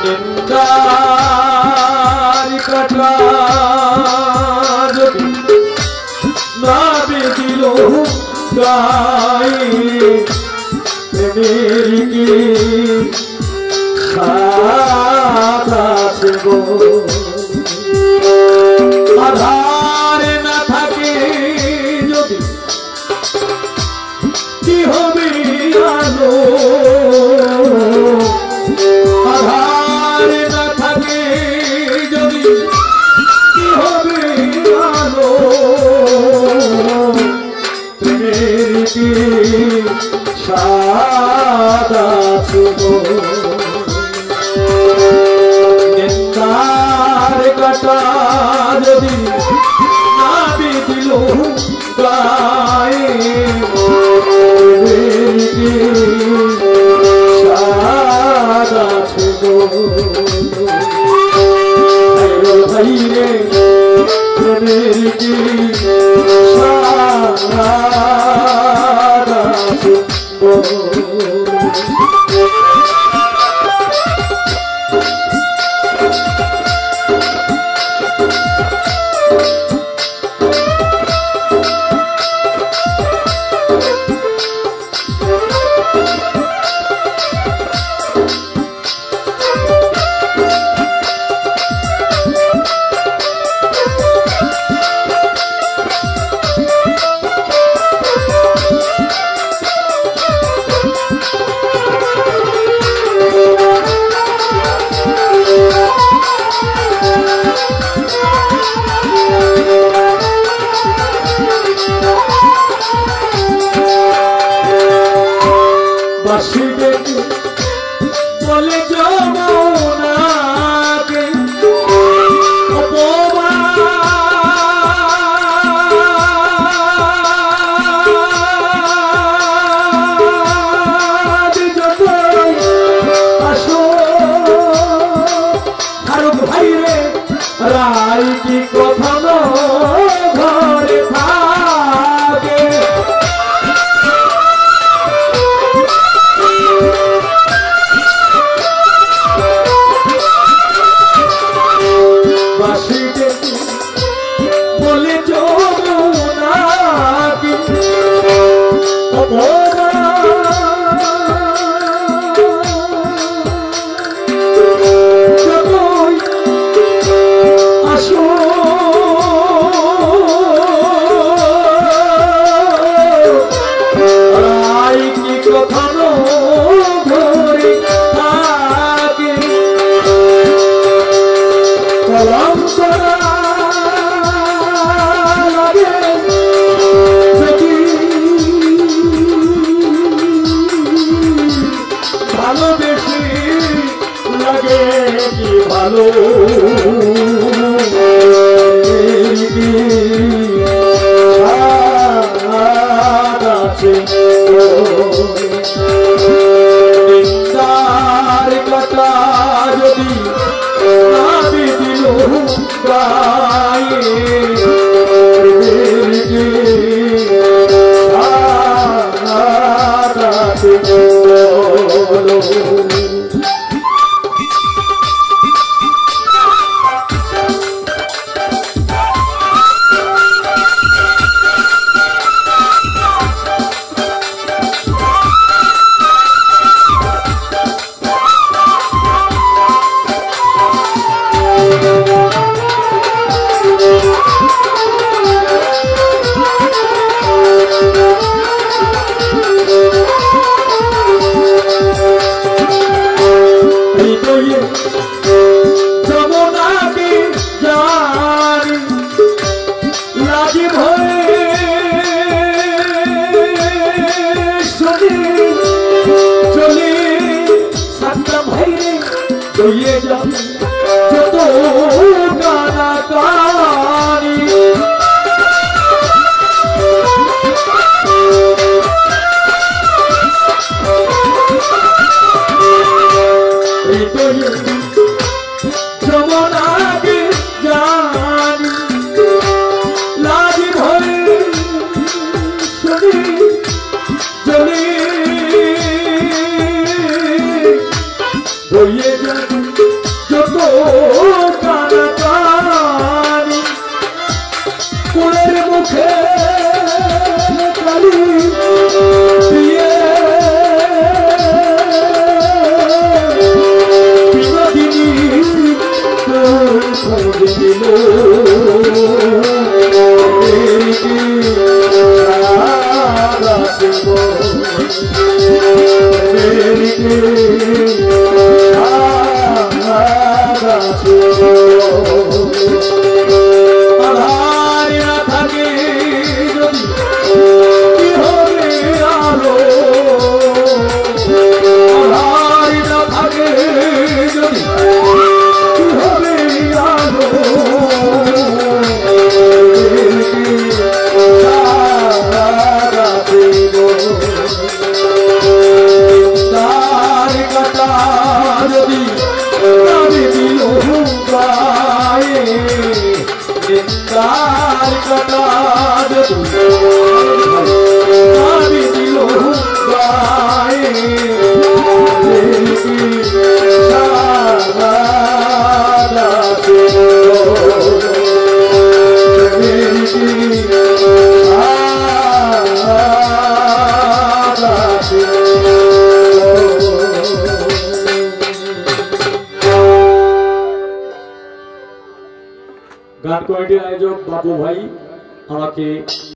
निंदारी कटा जब नाबी दिलो गाई मेरी की सादा से वो आधार न থাকে যদি কি হবে আলো আধার ন থাকে যদি কি হবে আলো প্রেমের কি সাদা সুগো নিন্দার কাটা যদি নাবি দিল গায়ে কি সাদা সুগো ভাই রে প্রেমের কি সাদা সুগো বাসিবে বলে যমুনাকে অপবাদ যত আসো ফারুক ভাই রে রায় কি কখনো ঘরে থাকে বলে যমুনাকে যতই আসো রায় কি কখনো ঘরে থাকে কলম করা ভালোবেসে লাগে কি ভালো নিন্দার কাটা যদি নাবি দিল গায়ে যমুনাকে জানি লাজি ভয়ে শুনি চলে সাতটা ভাই দইয়ে যাবে যত কানা কানি যমুনাকে জানি লাজি ভয়ে শুনি চলে বইয়ে যাবে যত কানাকানি কুলের মুখে কালি দিয়ে বিনোদিনী তোর খোঁজ দিল আধারে না থাকে যদি কি হবে আলো আধারে না থাকে যদি কি হবে আলো তার কাটা যদি আমি দিল গায়ে তার কাটা যদি আমি দিল গায়ে গান কমিটির আয়োজক বাবু ভাই আমাকে